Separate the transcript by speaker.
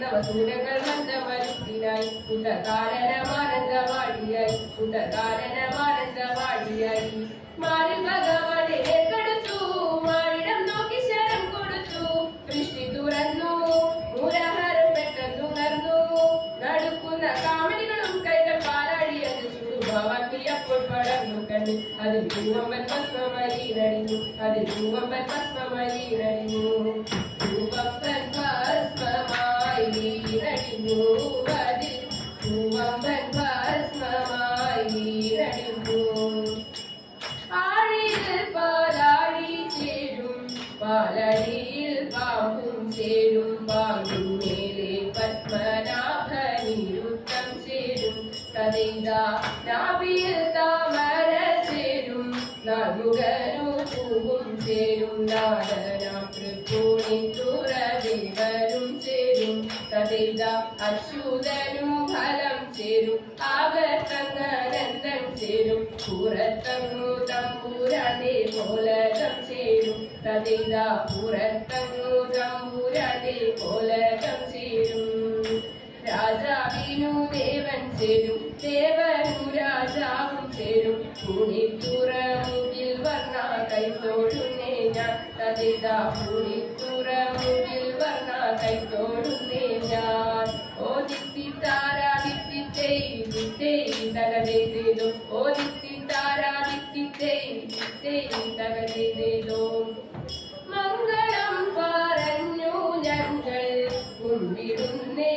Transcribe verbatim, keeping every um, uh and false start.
Speaker 1: നവസൂരങ്ങൾ മന്ദമരുത്തിനായി ഉദകാലനമാനന്ദവാടിയായി ഉദകാലനമാനന്ദവാടിയായി മാറി ഭഗവാനെ കടുത്തു മാറിടം നോക്കി ശരം കൊടുത്തു ദൃഷ്ടി തുറന്നു മൂലഹാരം പെട്ടെന്നുണർന്നു നടുക്കുന്ന കാമനികളും കൈകൾ പാലാടിയത് ചുടുഭാവാക്കിയപ്പോൾ പടർന്നു കണ്ടു അതിൽ പൂവമ്പൻ ഭസ്മമായി നടിഞ്ഞു അതിൽ പൂവമ്പൻ ഭസ്മമായി നടിഞ്ഞു പൂവമ്പൻ ഭസ്മമായി നടിഞ്ഞു അതിൽ പൂവമ്പൻ ഭസ്മമായി നടിഞ്ഞു ആഴിയിൽ പാലാടി ചേരും പാലടിയിൽ പാമ്പും ചേരും പാമ്പും മേലെ പത്മനാഭനിരുത്തം ചേരും തഥൈതാ നാഭിയിൽ താമര ചേരും നാഗുകനു പൂവും ചേരും നാദനാം തൃപ്പൂണിത്തുറവിവരും ചേരും തഥൈതാ അച്യുതനും ഫലം ചേരും ആവർത്തങ്ങനന്ദൻ ചേരും പുറത്തങ്ങു തമ്പുരാന്റെ പോലകം ചേരും തഥൈതാ പുറത്തങ്ങു തമ്പുരാന്റെ പോലകം ചേരും രാജാവിനു ദേവൻ ചേരും ദേവനു രാജാവും ചേരും പൂണിത്തുറമുകിൽ വർണ്ണ കൈത്തോടുന്നേ ഞാൻ തഥൈതാ പൂണിത്തുറമുകിൽ വർണ്ണ കൈത്തോടുന്നേ ഞാൻ ഓ ദിത്തി താരാ ദിത്തി തേ ദിത്തേ തകതേതോ ഓ ദിത്തി താരാ ദിത്തി തേ ദിത്തേ തകതേതോ മംഗളം പറഞ്ഞു ഞങ്ങൾ കുമ്പിടുന്നേ